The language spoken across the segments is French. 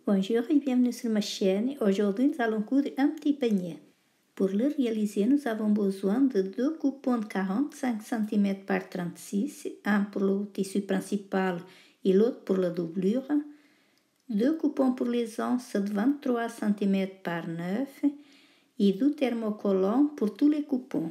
Bonjour et bienvenue sur ma chaîne. Aujourd'hui, nous allons coudre un petit panier. Pour le réaliser, nous avons besoin de deux coupons de 45 cm par 36, un pour le tissu principal et l'autre pour la doublure, deux coupons pour les anses de 23 cm par 9 et deux thermocollants pour tous les coupons.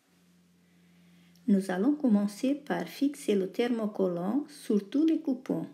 Nous allons commencer par fixer le thermocollant sur tous les coupons.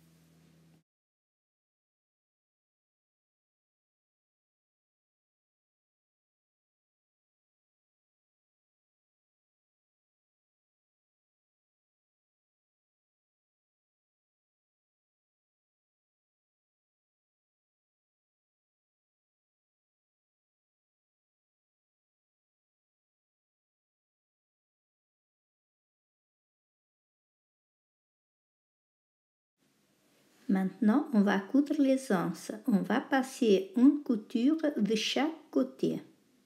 Maintenant, on va coudre les anses. On va passer une couture de chaque côté.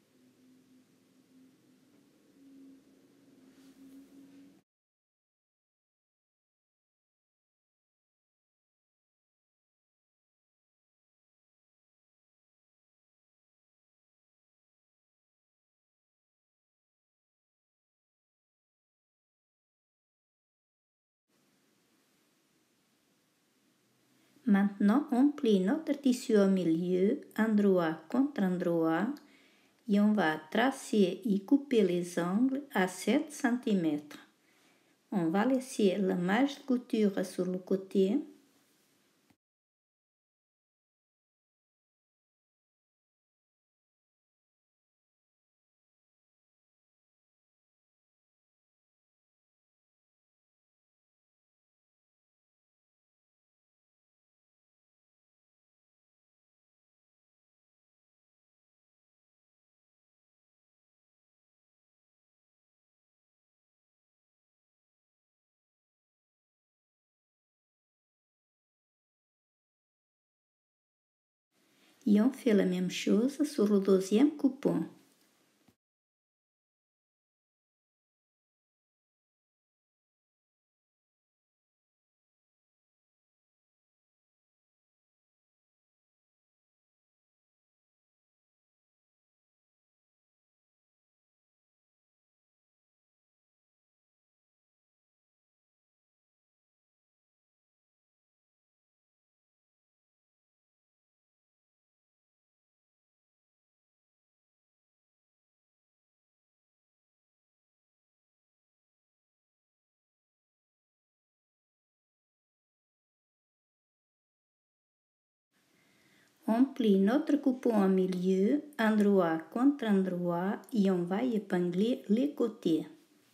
Maintenant, on plie notre tissu au milieu, endroit contre endroit, et on va tracer et couper les angles à 7 cm. On va laisser la marge de couture sur le côté. Et on fait la même chose sur le deuxième coupon. On plie notre coupon au milieu, endroit contre endroit, et on va épingler les côtés.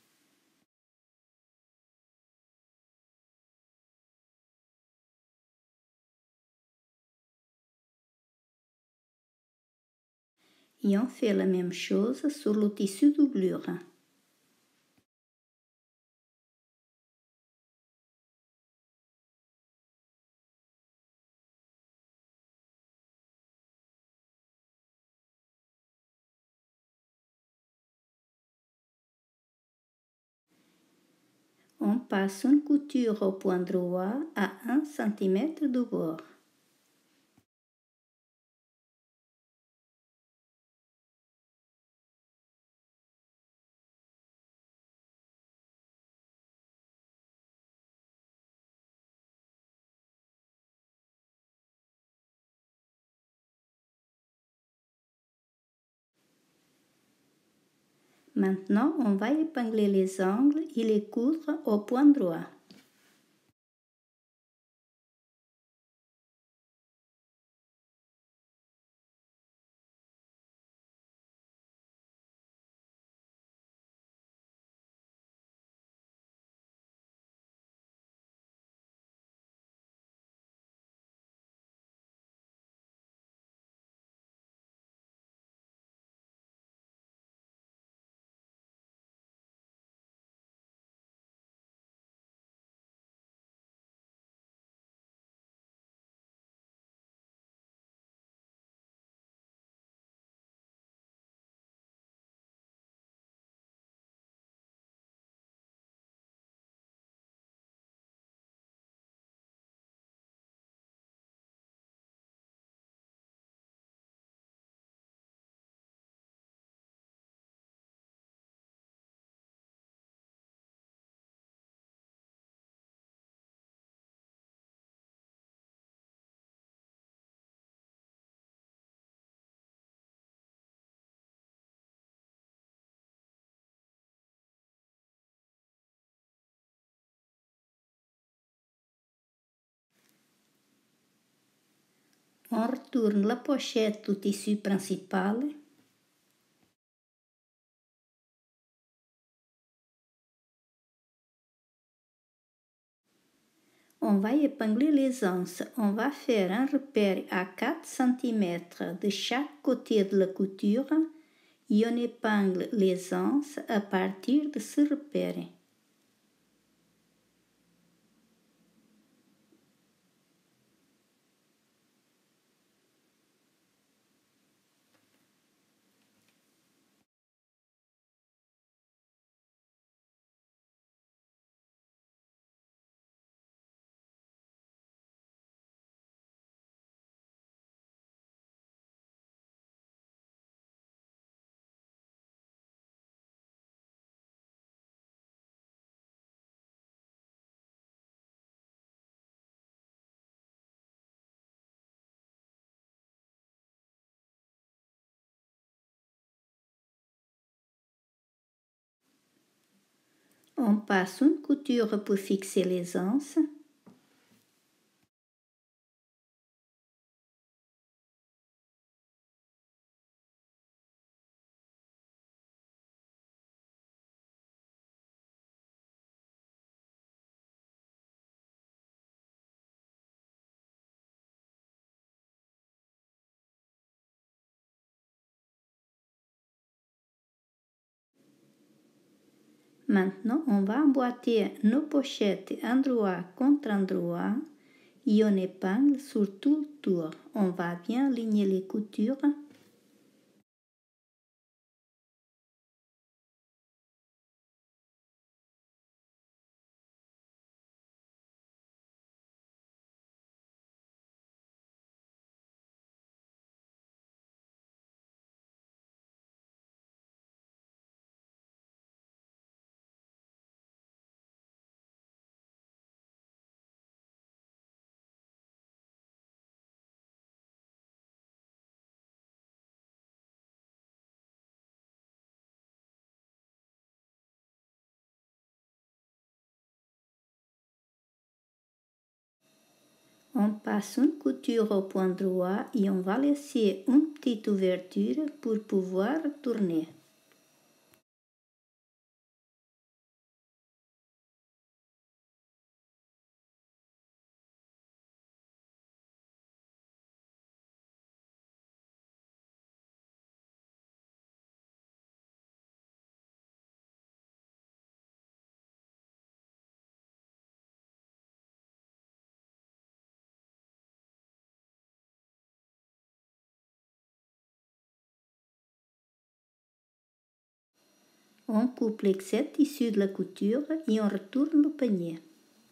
Et on fait la même chose sur le tissu doublure. On passe une couture au point droit à 1 cm de bord. Maintenant, on va épingler les angles et les coudre au point droit. on retourne la pochette du tissu principal. On va épingler les anses. On va faire un repère à 4 cm de chaque côté de la couture et on épingle les anses à partir de ce repère. On passe une couture pour fixer les anses. Maintenant, on va emboîter nos pochettes endroit contre endroit et on épingle sur tout le tour. On va bien aligner les coutures. On passe une couture au point droit et on va laisser une petite ouverture pour pouvoir tourner. On coupe l'excès issu de la couture et on retourne le panier.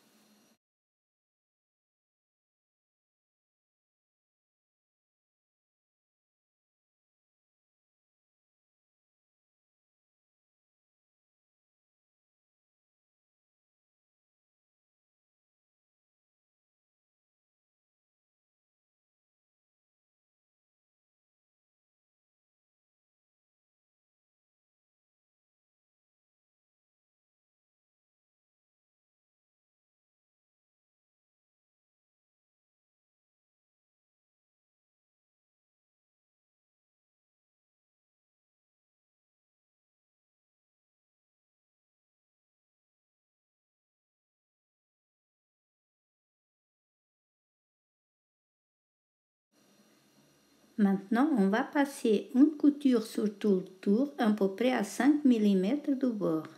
Maintenant, on va passer une couture sur tout le tour, à peu près à 5 mm du bord.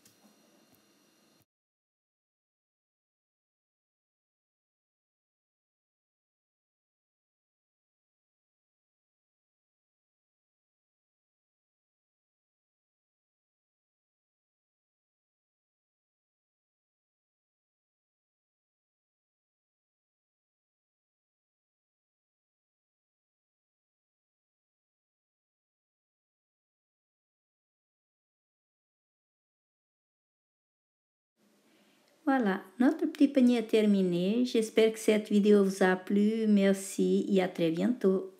Voilà, notre petit panier est terminé. J'espère que cette vidéo vous a plu. Merci et à très bientôt.